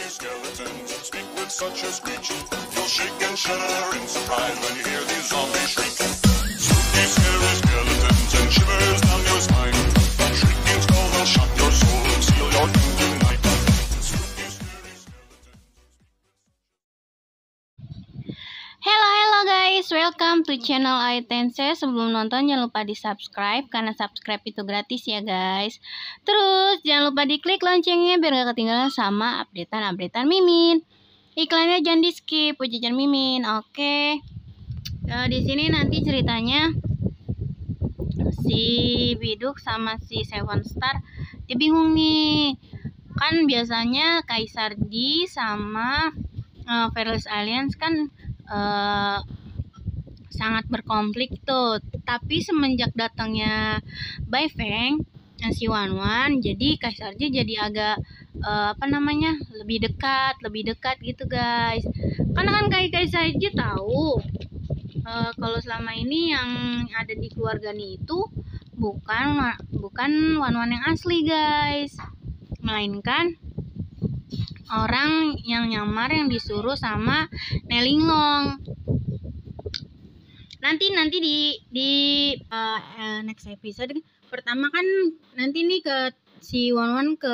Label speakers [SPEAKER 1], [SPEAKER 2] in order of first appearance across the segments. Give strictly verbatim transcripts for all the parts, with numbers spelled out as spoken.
[SPEAKER 1] skeletons speak with such a screech. You'll shake and shudder in surprise when you hear these zombies shriek. Spooky, scary skeletons and shivers down your spine. Shrieking skulls will shock your soul and seal your doom tonight. Spooky, scary skeletons.
[SPEAKER 2] Hello hello guys, welcome to channel Aitense. Sebelum nonton jangan lupa di subscribe, karena subscribe itu gratis ya guys. Terus jangan lupa diklik loncengnya biar gak ketinggalan sama updatean-updatean Mimin. Iklannya jangan di skip, pujian Mimin. Oke. Nah, di sini nanti ceritanya si Biduk sama si Seven Star dia bingung nih. Kan biasanya Kaisar Ji sama uh, Fearless Alliance kan Uh, sangat berkonflik tuh, tapi semenjak datangnya Bai Feng si Wan Wan, jadi Kaisar Ji jadi agak uh, apa namanya lebih dekat, lebih dekat gitu guys. Karena kan kayak Kaisar Ji tahu uh, kalau selama ini yang ada di keluarga nih itu bukan bukan Wan Wan yang asli guys, melainkan orang yang nyamar yang disuruh sama Nelinglong. Nanti nanti di di uh, next episode pertama kan nanti nih ke si Wan Wan ke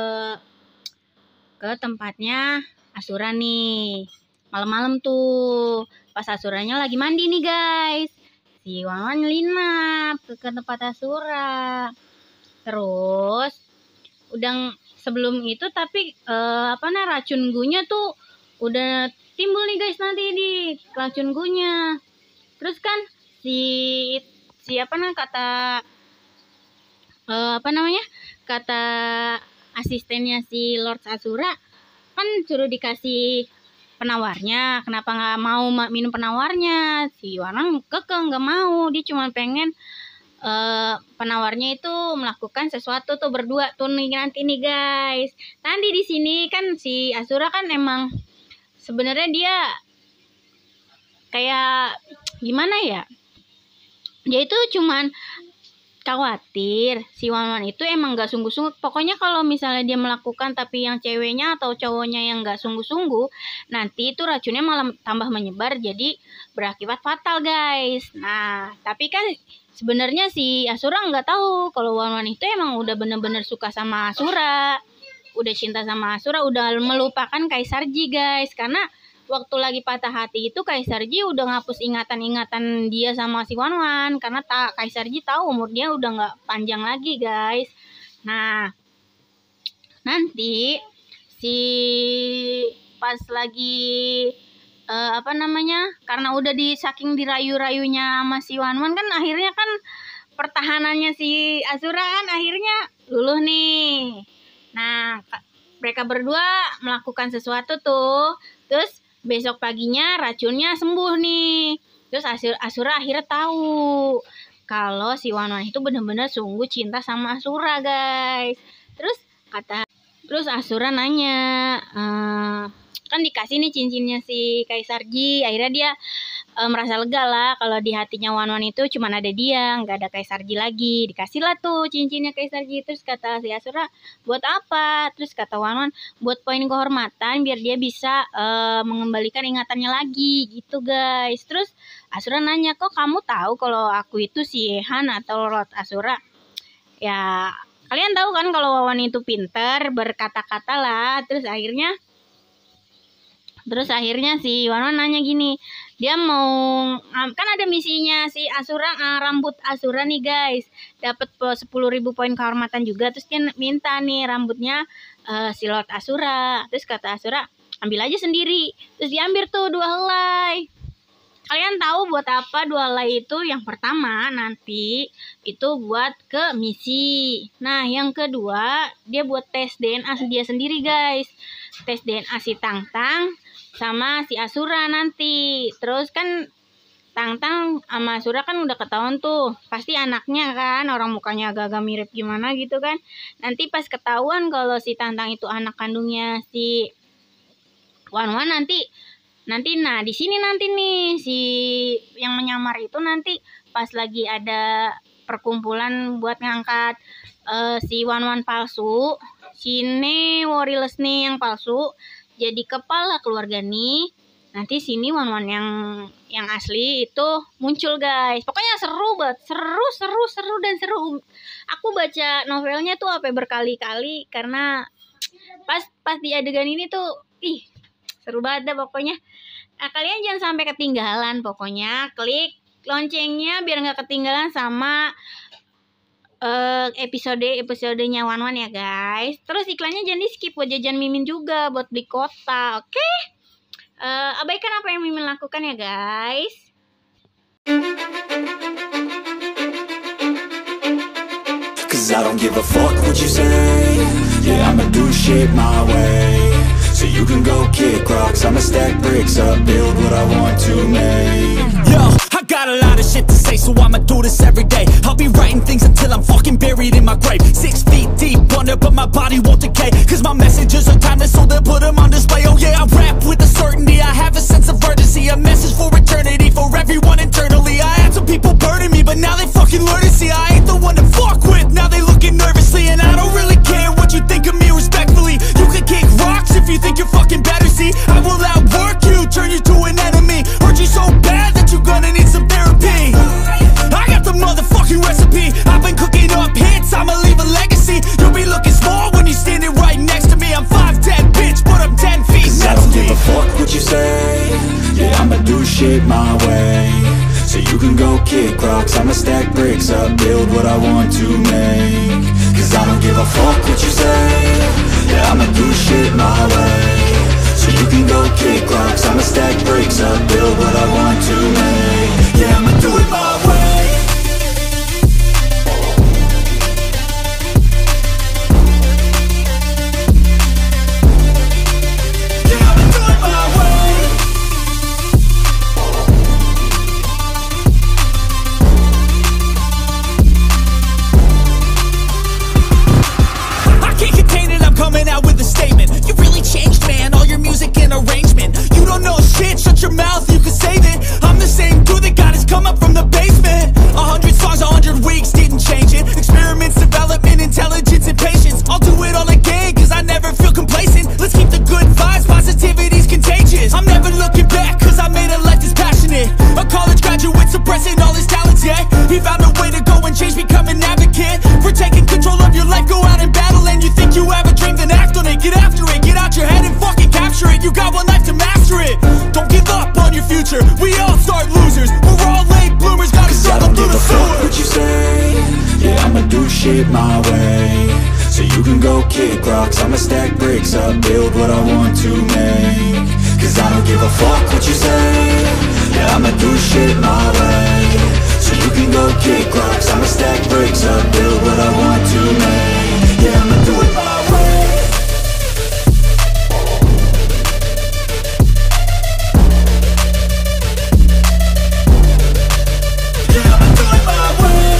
[SPEAKER 2] ke tempatnya Asura nih. Malam-malam tuh pas Asuranya lagi mandi nih guys. Si Wan Wan nyelinap ke, ke tempat Asura. Terus udah sebelum itu tapi uh, apa nah racun gunya tuh udah timbul nih guys nanti di racun gunya. Terus kan si siapa nah kata uh, apa namanya kata asistennya si Lord Asura kan suruh dikasih penawarnya. Kenapa nggak mau minum penawarnya? Si Wanang kekeh nggak mau, dia cuma pengen Uh, penawarnya itu melakukan sesuatu tuh berdua tuh nih nanti nih guys. Nanti di sini kan si Asura kan emang sebenarnya dia kayak gimana ya? Dia itu cuman khawatir si Wan Wan itu emang gak sungguh-sungguh. Pokoknya kalau misalnya dia melakukan tapi yang ceweknya atau cowoknya yang gak sungguh-sungguh, nanti itu racunnya malah tambah menyebar jadi berakibat fatal guys. Nah tapi kan sebenarnya si Asura nggak tahu kalau Wan Wan itu emang udah bener-bener suka sama Asura, udah cinta sama Asura, udah melupakan Kaisar Ji guys. Karena waktu lagi patah hati itu Kaisar Ji udah ngapus ingatan-ingatan dia sama si Wan Wan, karena tak Kaisar Ji tahu umur dia udah nggak panjang lagi guys. Nah nanti si pas lagi Uh, apa namanya karena udah di saking dirayu-rayunya sama si Wan Wan kan akhirnya kan pertahanannya si Asura kan akhirnya luluh nih. Nah mereka berdua melakukan sesuatu tuh, terus besok paginya racunnya sembuh nih. Terus Asura, Asura akhirnya tahu kalau si Wan Wan itu benar-benar sungguh cinta sama Asura guys. Terus kata terus Asura nanya uh, kan dikasih nih cincinnya si Kaisar Ji. Akhirnya dia e, merasa lega lah kalau di hatinya Wan Wan itu cuma ada dia, nggak ada Kaisar Ji lagi. Dikasih lah tuh cincinnya Kaisar Ji. Terus kata si Asura, buat apa? Terus kata Wan Wan, buat poin kehormatan biar dia bisa e, mengembalikan ingatannya lagi gitu guys. Terus Asura nanya, kok kamu tahu kalau aku itu si Han atau Lord Asura? Ya kalian tahu kan kalau Wan Wan itu pinter berkata-kata lah. Terus akhirnya Terus akhirnya si Wan Wan nanya gini, dia mau kan ada misinya si Asura, uh, rambut Asura nih guys, dapat sepuluh ribu poin kehormatan juga. Terus dia minta nih rambutnya uh, si Lord Asura. Terus kata Asura, ambil aja sendiri. Terus diambil tuh dua helai. Kalian tahu buat apa dua helai itu? Yang pertama nanti itu buat ke misi. Nah yang kedua dia buat tes D N A dia sendiri guys. Tes D N A si Tang Tang sama si Asura nanti. Terus kan Tang Tang sama Asura kan udah ketahuan tuh, pasti anaknya kan, orang mukanya agak-agak mirip gimana gitu kan. Nanti pas ketahuan kalau si Tang Tang itu anak kandungnya si Wan Wan nanti nanti nah di sini nanti nih si yang menyamar itu nanti pas lagi ada perkumpulan buat ngangkat uh, si Wan Wan palsu, si Ne Woriles nih yang palsu, jadi kepala keluarga nih, nanti sini Wan-Wan yang yang asli itu muncul guys. Pokoknya seru banget, seru seru seru dan seru. Aku baca novelnya tuh apa berkali-kali karena pas pas di adegan ini tuh ih seru banget dah pokoknya. Nah, kalian jangan sampai ketinggalan, pokoknya klik loncengnya biar nggak ketinggalan sama uh, episode-episodenya Wan-Wan ya guys. Terus iklannya jangan di skip buat jajan Mimin juga buat beli kota, oke? Okay? Uh, abaikan apa yang Mimin lakukan ya guys.
[SPEAKER 3] Cause I don't give a fuck what you say. Yeah, I'ma do shit my way. So you can go kick rocks, I'ma stack bricks up, build what I want to make. Yo, I got a lot of shit to say, so I'ma do this every day. I'll be writing things until I'm fucking buried in my grave. Six feet deep under, but my body won't decay. Cause my messages are timeless, so they'll put them on display. Oh yeah, I rap with a certainty, I have a sense of urgency. A message for eternity, for everyone internally. I had some people burning me, but now they fucking learn to see I ain't the one to fuck with. Now they looking nervously, and I don't really care what you think of me respectfully. You can kick rocks if you think you're fucking better, see I will outwork you, turn you to an enemy. Hurt you so bad that you're gonna need some therapy. I got the motherfucking recipe, I've been cooking up hits, I'ma leave a legacy. You'll be looking small when you're standing right next to me. I'm five ten, bitch, but I'm ten feet. Cause I don't give a fuck what you say. Yeah, I'ma do shit my way. So you can go kick rocks, I'ma stack bricks up, build what I want to make. Cause I don't give a fuck what you say. Yeah, I'ma do shit my way. So you can go kick rocks, I'ma stack bricks up, build what I want to make. Yeah, I'ma do it my way. Yeah, I'ma do it my way. I can't contain it, I'm coming out with a statement. You really changed, man, all your music and arrangement. You don't know shit, shut your mouth, you can save it. I'm the same dude that got his come up from the basement. A hundred songs, a hundred weeks, didn't change it. Experiments, development, intelligence, and patience. I'll do it all again, cause I never feel complacent. Let's keep the good vibes, positivity's contagious. I'm never looking back, cause I made a life that's passionate. A college graduate suppressing all his talents, yeah. He found a way to go and change, become an advocate. For taking control of your life, go out and battle. And you think you have a dream, then act on it. Get after it, get out your head and fucking capture it. You got one life to master it. Don't give up on your future, we all start losers. We're all late bloomers, gotta struggle through the sewer. What you say, yeah, I'ma do shit my way. So you can go kick rocks, I'ma stack bricks up, build what I want to make. Cause I don't give a fuck what you say. Yeah, I'ma do shit my way. So you can go kick rocks, I'ma stack bricks up, build what I want to make. Yeah, I'ma do it my way. Yeah, I'ma do it my way.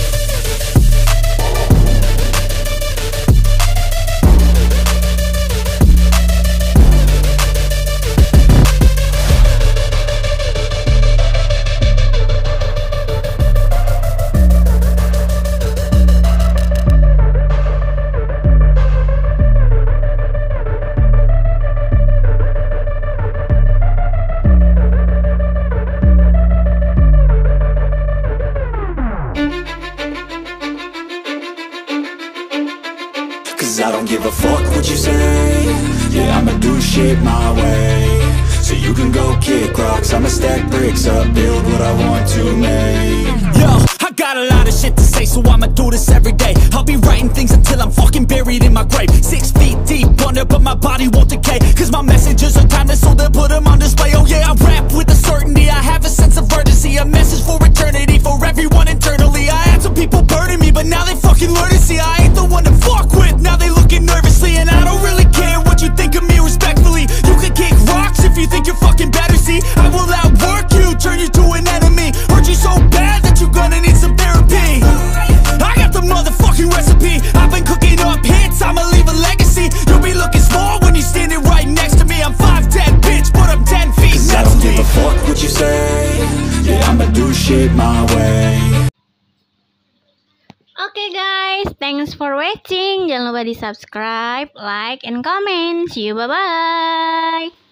[SPEAKER 3] Cause I don't give a fuck what you say. Yeah, I'ma do shit my way. So you can go kick rocks, I'ma stack bricks up, build what I want to make. Yo, I got a lot of shit to say, so I'ma do this every day. I'll be writing things until I'm fucking buried in my grave. Six feet deep under, but my body won't decay. Cause my messages are timeless, so they'll put them on display. Oh yeah, I rap with a certainty, I have a sense of urgency. A message for eternity, for everyone internally. I had some people burning me, but now they fucking learn to see I ain't the one to fuck with. Now they looking nervously, and I don't really care what you think of me respectfully. You can kick rocks if you think you're fucking better, see I will outwork you, turn you to an enemy. Hurt you so bad that you're gonna need some therapy. I got the motherfucking recipe, I've been cooking up hits, I'ma leave a legacy. You'll be looking small when you're standing right next to me. I'm five ten, bitch, but I'm ten feet. Cause I don't give a fuck what you say. Yeah, I'ma do shit my way.
[SPEAKER 2] Oke guys, thanks for watching. Jangan lupa di subscribe, like, and comment. See you, bye-bye.